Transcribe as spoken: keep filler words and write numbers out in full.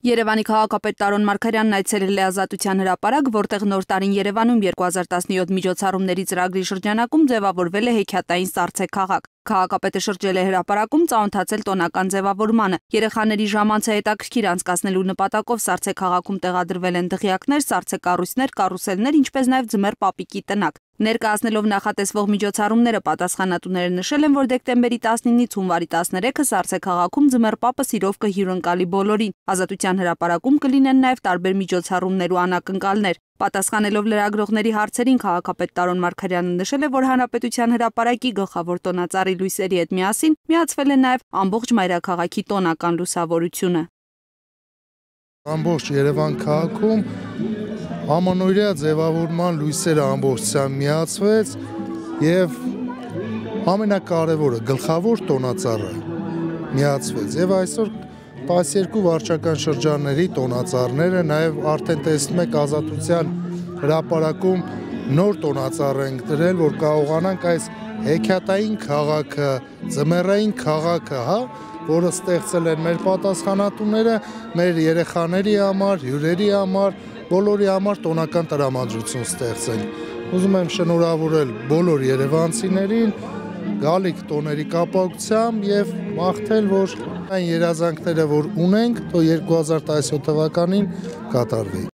Երևանի քաղաքապետ Տարոն Մարգարյանն այցելել է Ազատության հրապարակ, որտեղ Նոր տարին Երևանում երկու հազար տասնյոթ միջոցառումների ծրագրի շրջանակում ձևավորվել է հեքիաթային «Սառցե քաղաք»։ Քաղաքապետը շրջել է հրապարակում, ծանոթացել տոնական ձևավորմանը։ Երեխաների ժամանցը հետաքրքիր անցկացնելու նպատակով «Սառցե քաղաքում» տեղադրվել են դղյակներ, սառցե կառույցներ, կարուսելներ, ինչպես նաև ձմեռ պապիկի տնակ։ Ներկայացնելով նախատեսվող միջոցառումները, պատասխանատուները նշել են, որ դեկտեմբերի տասնինից հունվարի տասներեքը «Սառցե քաղաքում» ձմեռ պապը սիրով կհյուրընկալի բոլորին։ Ազատության հրապարակում կլինեն նաև տարբեր միջոցառումներ ու անակնկալներ։ Պատասխանելով լրագրողների հարցերին, քաղաքապետ Տարոն Մարգարյանը նշել է, որ Հանրապետության հրապարակի գլխավոր տոնածառի լույսերի հետ միասին միացվել է նաև ամբողջ մայրաքաղաքի տոնական լուսավորությունը։ Ամբողջ Երևան քաղաքում ամանորյա ձևավորման լույսերը ամբողջությամբ միացվեց եւ ամենակարևորը գլխավոր տոնածառը միացվեց եւ այսօր տասներկու վարչական շրջանների տոնածառները նաեւ արդեն տեսնում եք Ազատության հրապարակում նոր տոնածառ ենք դրել, որ կարողանանք այս հեքիաթային քաղաքը, ձմեռային քաղաքը, հա, որը ստեղծել են մեր պատասխանատուները, մեր երեխաների համար, հյուրերի համար, բոլորի համար տոնական տրամադրություն ստեղծենք։ Ուզում եմ շնորհավորել բոլոր երևանցիներին գալիք տոների կապակցությամբ եւ մաղթել, որ այն երազանքները, որ ունենք, թող երկու հազար տասնյոթ թվականին կատարվի։